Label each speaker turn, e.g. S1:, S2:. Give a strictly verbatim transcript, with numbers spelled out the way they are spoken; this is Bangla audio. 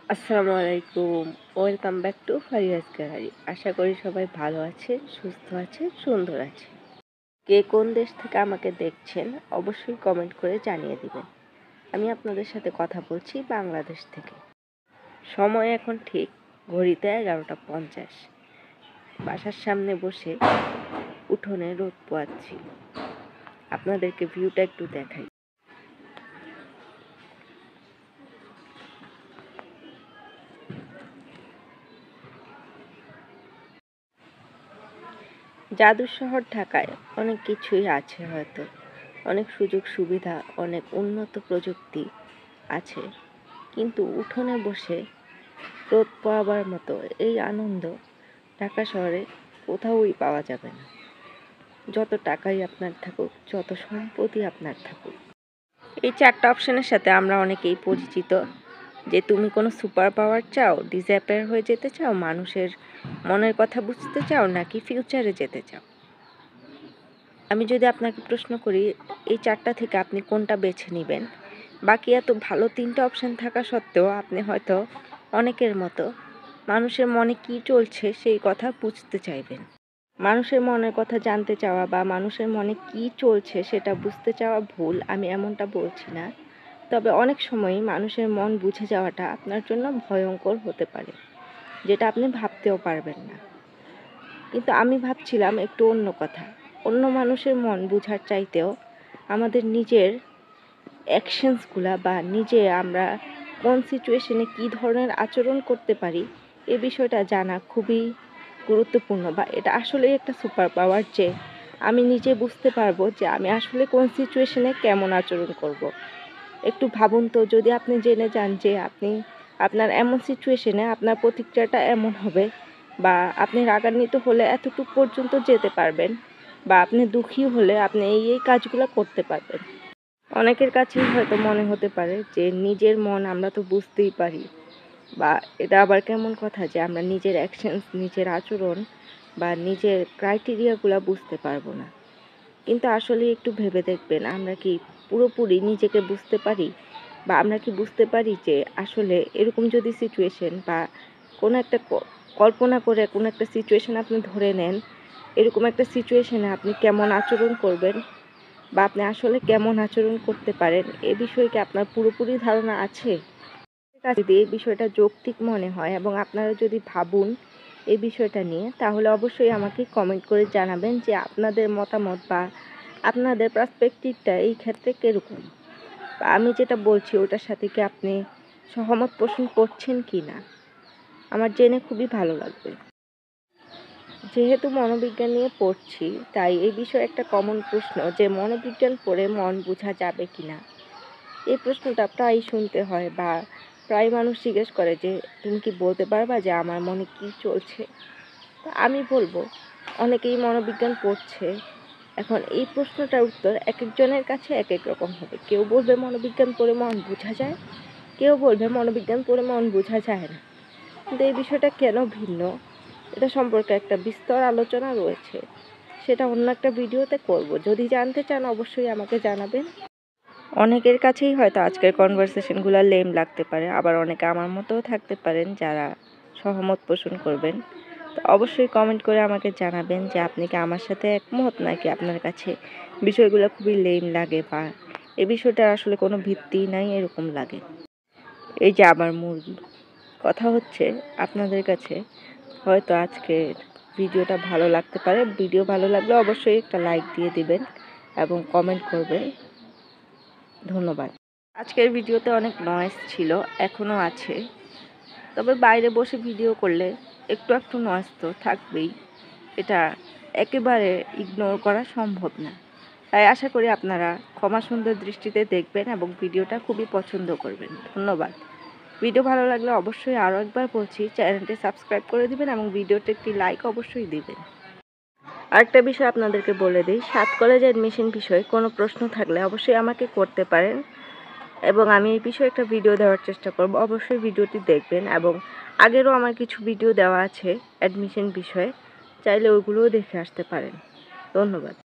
S1: আসসালামু আলাইকুম, welcome back to Faria's gallery. আশা করি সবাই ভালো আছেন, সুস্থ আছেন, সুন্দর আছেন। কে কোন দেশ থেকে আমাকে দেখছেন অবশ্যই কমেন্ট করে জানিয়ে দিবেন। আমি আপনাদের সাথে কথা বলছি বাংলাদেশ থেকে। সময় এখন ঠিক ঘড়িতে এগারোটা পঞ্চাশ। বাসার সামনে বসে উঠোনে রোদ পোয়াচ্ছি। আপনাদেরকে ভিউটা একটু দেখাই। জাদুর শহর ঢাকায় অনেক কিছুই আছে, হয়তো অনেক সুযোগ সুবিধা, অনেক উন্নত প্রযুক্তি আছে, কিন্তু উঠোনে বসে রোদ পোয়াবার মতো এই আনন্দ ঢাকা শহরে কোথাওই পাওয়া যাবে না। যত টাকাই আপনার থাকুক, যত সম্পত্তি আপনার থাকুক। এই চারটা অপশনের সাথে আমরা অনেকেই পরিচিত। যে তুমি কোনো সুপার পাওয়ার চাও, ডিসঅ্যাপিয়ার হয়ে যেতে চাও, মানুষের মনের কথা বুঝতে চাও, নাকি ফিউচারে যেতে চাও। আমি যদি আপনাকে প্রশ্ন করি এই চারটা থেকে আপনি কোনটা বেছে নেবেন, বাকি এত ভালো তিনটা অপশন থাকা সত্ত্বেও আপনি হয়তো অনেকের মতো মানুষের মনে কি চলছে সেই কথা বুঝতে চাইবেন। মানুষের মনের কথা জানতে চাওয়া বা মানুষের মনে কি চলছে সেটা বুঝতে চাওয়া ভুল, আমি এমনটা বলছি না। তবে অনেক সময়ই মানুষের মন বুঝে যাওয়াটা আপনার জন্য ভয়ঙ্কর হতে পারে, যেটা আপনি ভাবতেও পারবেন না। কিন্তু আমি ভাবছিলাম একটু অন্য কথা। অন্য মানুষের মন বোঝার চাইতেও আমাদের নিজের অ্যাকশনসগুলা বা নিজে আমরা কোন সিচুয়েশনে কী ধরনের আচরণ করতে পারি এ বিষয়টা জানা খুবই গুরুত্বপূর্ণ, বা এটা আসলেই একটা সুপার পাওয়ার যে আমি নিজে বুঝতে পারবো যে আমি আসলে কোন সিচুয়েশনে কেমন আচরণ করব। একটু ভাবুন তো, যদি আপনি জেনে যান যে আপনি আপনার এমন সিচুয়েশনে আপনার প্রতিক্রিয়াটা এমন হবে, বা আপনি রাগান্বিত হলে এতটুকু পর্যন্ত যেতে পারবেন, বা আপনি দুঃখী হলে আপনি এই এই কাজগুলো করতে পারবেন। অনেকের কাছেই হয়তো মনে হতে পারে যে নিজের মন আমরা তো বুঝতেই পারি, বা এটা আবার কেমন কথা যে আমরা নিজের অ্যাকশনস, নিজের আচরণ বা নিজের ক্রাইটেরিয়াগুলো বুঝতে পারবো না। কিন্তু আসলে একটু ভেবে দেখবেন, আমরা কি পুরোপুরি নিজেকে বুঝতে পারি, বা আমরা কি বুঝতে পারি যে আসলে এরকম যদি সিচুয়েশন বা কোনো একটা কল্পনা করে কোনো একটা সিচুয়েশন আপনি ধরে নেন, এরকম একটা সিচুয়েশনে আপনি কেমন আচরণ করবেন বা আপনি আসলে কেমন আচরণ করতে পারেন এ বিষয়ে কি আপনার পুরোপুরি ধারণা আছে? যদি এই বিষয়টা যৌক্তিক মনে হয় এবং আপনারা যদি ভাবুন এই বিষয়টা নিয়ে, তাহলে অবশ্যই আমাকে কমেন্ট করে জানাবেন যে আপনাদের মতামত বা আপনাদের পার্সপেক্টিভটা এই ক্ষেত্রে কীরকম, বা আমি যেটা বলছি ওটার সাথে কি আপনি সহমত পোষণ করছেন কি না, আমার জেনে খুবই ভালো লাগবে। যেহেতু মনোবিজ্ঞান নিয়ে পড়ছি, তাই এই বিষয়ে একটা কমন প্রশ্ন যে মনোবিজ্ঞান পড়ে মন বোঝা যাবে কি না, এই প্রশ্নটা প্রায়ই শুনতে হয়, বা প্রায় মানুষ জিজ্ঞেস করে যে তুমি কি বলতে পারবা যে আমার মনে কি চলছে। তো আমি বলবো, অনেকেই মনোবিজ্ঞান পড়ছে, এখন এই প্রশ্নটার উত্তর এক একজনের কাছে এক এক রকম হবে। কেউ বলবে মনোবিজ্ঞান পড়ে মন বোঝা যায়, কেউ বলবে মনোবিজ্ঞান পড়ে মন বোঝা যায় না। কিন্তু এই বিষয়টা কেন ভিন্ন, এটা সম্পর্কে একটা বিস্তর আলোচনা রয়েছে, সেটা অন্য একটা ভিডিওতে করব। যদি জানতে চান অবশ্যই আমাকে জানাবেন। অনেকের কাছেই হয়তো আজকের কনভারসেশনগুলো লেম লাগতে পারে, আবার অনেকে আমার মতোও থাকতে পারেন যারা সহমত পোষণ করবেন। তো অবশ্যই কমেন্ট করে আমাকে জানাবেন যে আপনি কি আমার সাথে একমত, নাকি আপনার কাছে বিষয়গুলো খুবই লেম লাগে, বা এই বিষয়টা আসলে কোনো ভিত্তি নাই এরকম লাগে। এই যে আবার মুরগি, কথা হচ্ছে আপনাদের কাছে হয়তো আজকের ভিডিওটা ভালো লাগতে পারে। ভিডিও ভালো লাগলে অবশ্যই একটা লাইক দিয়ে দিবেন এবং কমেন্ট করবেন। ধন্যবাদ। আজকের ভিডিওতে অনেক নয়েজ ছিল, এখনও আছে, তবে বাইরে বসে ভিডিও করলে একটু একটু নয়েজ তো থাকবেই, এটা একেবারে ইগনোর করা সম্ভব না। তাই আশা করি আপনারা ক্ষমা সুন্দর দৃষ্টিতে দেখবেন এবং ভিডিওটা খুবই পছন্দ করবেন। ধন্যবাদ। ভিডিও ভালো লাগলে অবশ্যই আরও একবার বলছি চ্যানেলটি সাবস্ক্রাইব করে দিবেন এবং ভিডিওতে একটি লাইক অবশ্যই দিবেন। আরেকটা বিষয় আপনাদেরকে বলে দিই, সাত কলেজ অ্যাডমিশন বিষয়ে কোনো প্রশ্ন থাকলে অবশ্যই আমাকে করতে পারেন এবং আমি এই বিষয়ে একটা ভিডিও দেওয়ার চেষ্টা করব। অবশ্যই ভিডিওটি দেখবেন এবং আগেরও আমার কিছু ভিডিও দেওয়া আছে অ্যাডমিশন বিষয়ে, চাইলে ওইগুলোও দেখে আসতে পারেন। ধন্যবাদ।